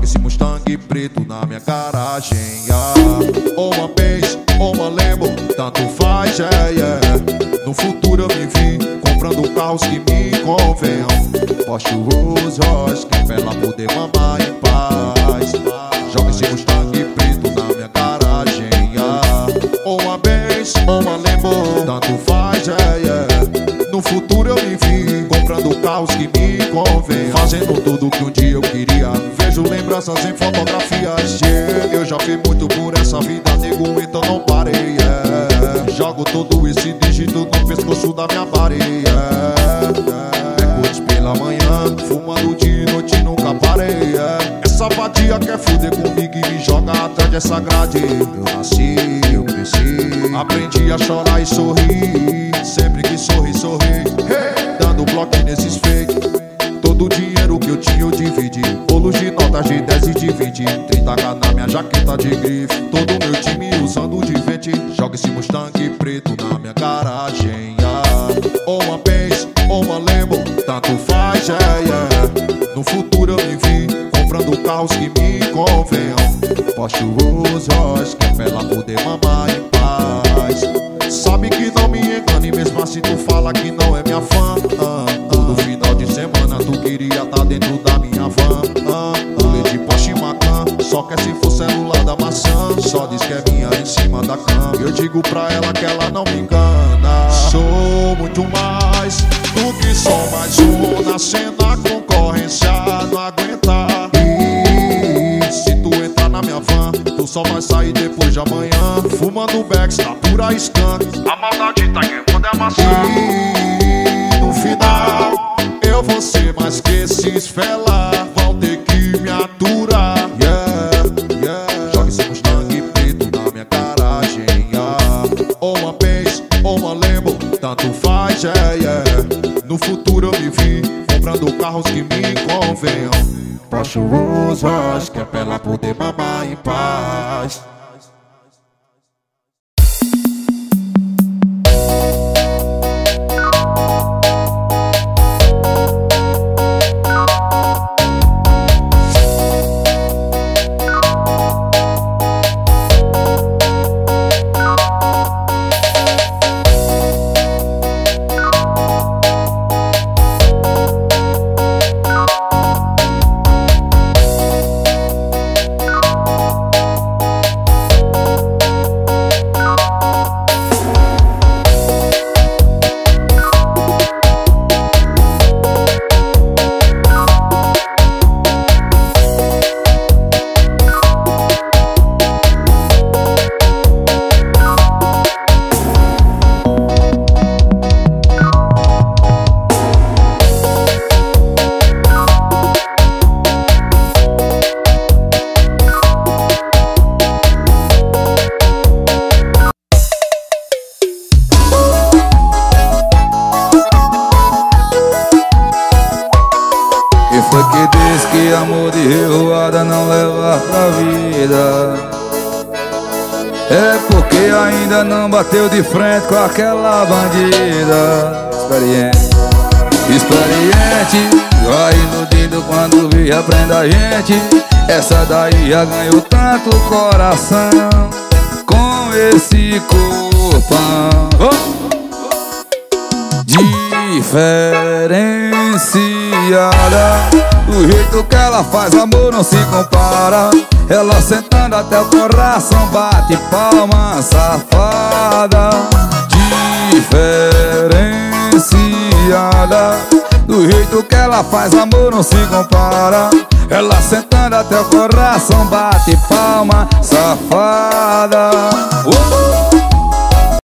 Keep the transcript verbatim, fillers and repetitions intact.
Joga esse Mustang preto na minha garagem, ah. Ou uma Benz, ou uma Lambo, tanto faz, é, yeah, yeah. No futuro eu me vi comprando carros que me convenham, Porsche, Rolls Royce, que é pra ela poder mamar em paz. Joga esse Mustang preto na minha garagem, ah. Ou uma Benz, ou uma Lambo, tanto faz, é, yeah. No futuro eu me vi comprando carros que me convenham, fazendo tudo que um dia eu queria. Vejo lembranças em fotografias, yeah. Eu já fiz muito por essa vida, nego, então não parei, yeah. Jogo todo esse dígito no pescoço da minha body, yeah. Recordes pela manhã, fumando de noite, nunca parei, yeah. Essa vadia quer fuder comigo e me joga atrás dessa grade. Eu nasci, eu cresci, aprendi a chorar e sorrir. Sempre que sorri, sorri, hey. Dando bloco nesses fake. Todo o dinheiro que eu tinha eu dividi, bolos de notas de dez e de vinte, trinta k na minha jaqueta de grife. Todo meu time usando de vente. Joga esse Mustang preto na minha garagem, ah. Ou uma Benz, ou uma Lambo, tanto faz, é, yeah. No futuro eu me vi comprando carros que me convenham, Porsche, Rolls Royce, que é pra ela poder mamar em paz. Sabe que não me engane, mesmo assim tu fala que não é minha fã, ah, ah. Todo final de semana tu queria tá dentro da minha van, ah, ah. Rolê de Porsche Macan, só quer se for celular da maçã. Só diz que é minha em cima da cama. Eu digo pra ela que ela não me engana. Sou muito mais do que só mais um na cena, concorrência não aguenta. E se tu entrar na minha van, tu só vai sair depois de amanhã, fumando Bex, tá pura skunk. A maldade tá queimando a maçã. E no final eu vou ser mais que esses fela, vão ter que me aturar, yeah, yeah. Joga esse Mustang preto na minha garagem, ah. Ou uma Benz, ou uma Lambo, tanto faz, yeah, yeah. No futuro eu me vi comprando carros que me convenham, Porsche, Rolls Royce, que é pra ela poder mamar em paz. Amor de revoada não leva pra vida, é porque ainda não bateu de frente com aquela bandida. Experiente, experiente, vai iludindo quando vi aprenda a gente. Essa daí já ganhou tanto coração com esse corpão, oh! Diferenciada, do jeito que ela faz amor não se compara. Ela sentando até o coração bate palma, safada. Diferenciada, do jeito que ela faz amor não se compara. Ela sentando até o coração bate palma, safada. uh!